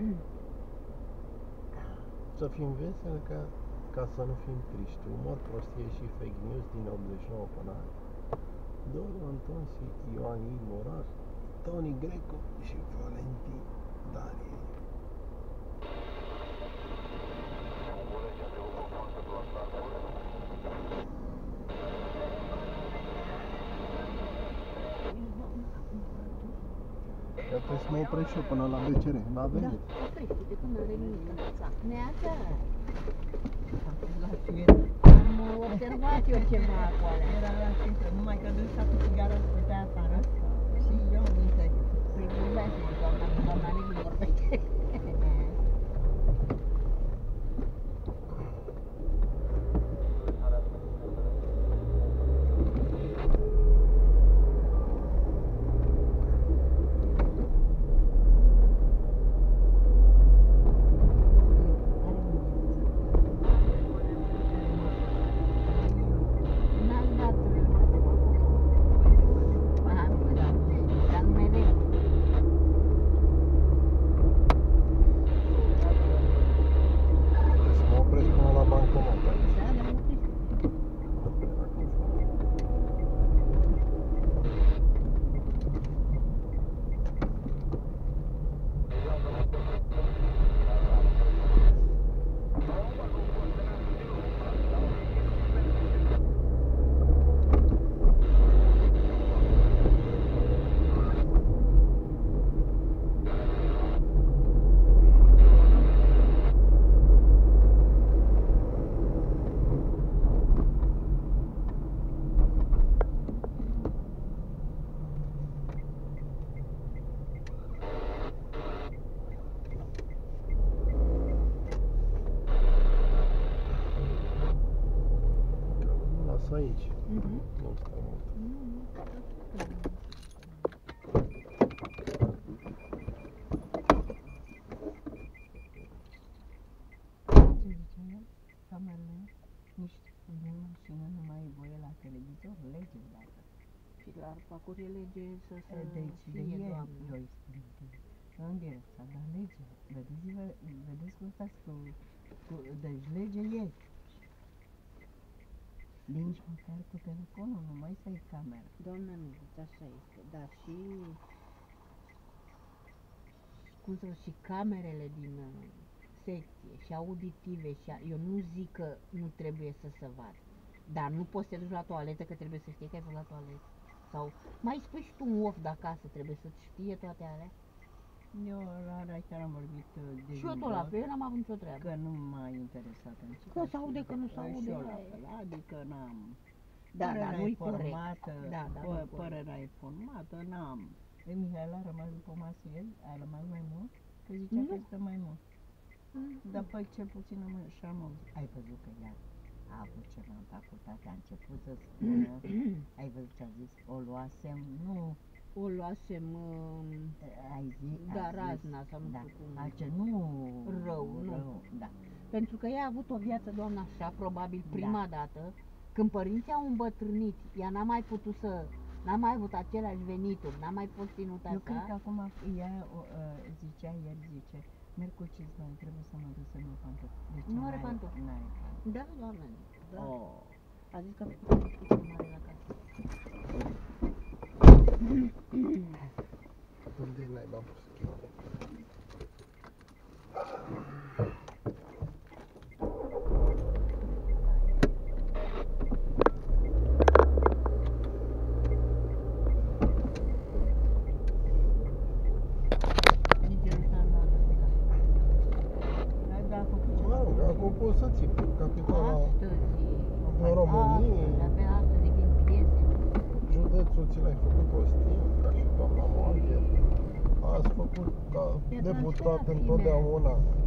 Să fim veseli ca să nu fim triști. Umor, prostie și fake news din 89 până azi. Doru Antonsi, Ioan I. Morar, Toni Greco și Valentin Darie. Că trebuie să mă opresc și eu până la BCR, n-a venit. Da, oprește-te până la venit. Neața. Am observat eu ceva acolo. Era la cintă, numai că dânsa cu țigară stătea afară și eu în interior. Păi vorbește, doamna Negru vorbește. Aici. Nu stau mult. Camerele, nici mașină, nu mai e voie la televizor, lege odată. Și la parcurs e lege să se Deci, de fie, ieri, doamnă. eu îi spun, în direct, s-a dat lege. Vedeți cum stați deci lege e. Nici măcar cu telefonul, nu mai să ai camera. Doamna Miguț, așa este, dar și, cum să și camerele din secție și auditive și eu nu zic că nu trebuie să se vadă, dar nu poți să te duci la toaletă că trebuie să știi că ai fost la toaletă. Sau mai spui și tu un of de acasă, trebuie să știe toate alea. Eu la chiar am vorbit de Și eu tot la fel, eu n-am avut nicio treabă. că nu m-a interesat în ce. Că s-aude, că nu s-aude. Și eu la fel, adică n-am. Da, dar nu-i corect. Da, părerea e formată, n-am. Mihaela a rămas după masă ieri, a rămas mai mult, că zicea că stă mai mult. Dar păi cel puțin și-am auzit. Ai văzut că ea a avut ceva în facultate, a început să spună, ai văzut ce a zis, o luasem, nu... O luasem, ai zis, da, razna sau nu știu cum. Alce, nu rău, nu. Da. Pentru că ea a avut o viață, doamna, așa, probabil prima dată, când părinții au îmbătrânit, ea n-a mai putut să, n-a mai avut aceleași venituri, n-a mai fost ținută așa. Eu cred că acum ea zicea, ieri zice, merg cu cizmă, trebuie să mă duc să nu pantofi. Deci nu are pantofi. N-are pantofi. Da, doamne, da. Oh. A zis că a făcut o mare la casă. Unde n-ai pus schimbe? Acum poți să ții capitala în România. Județul ți l-ai făcut Ostin, ca și doamna Moache. Ați făcut ca deputat întotdeauna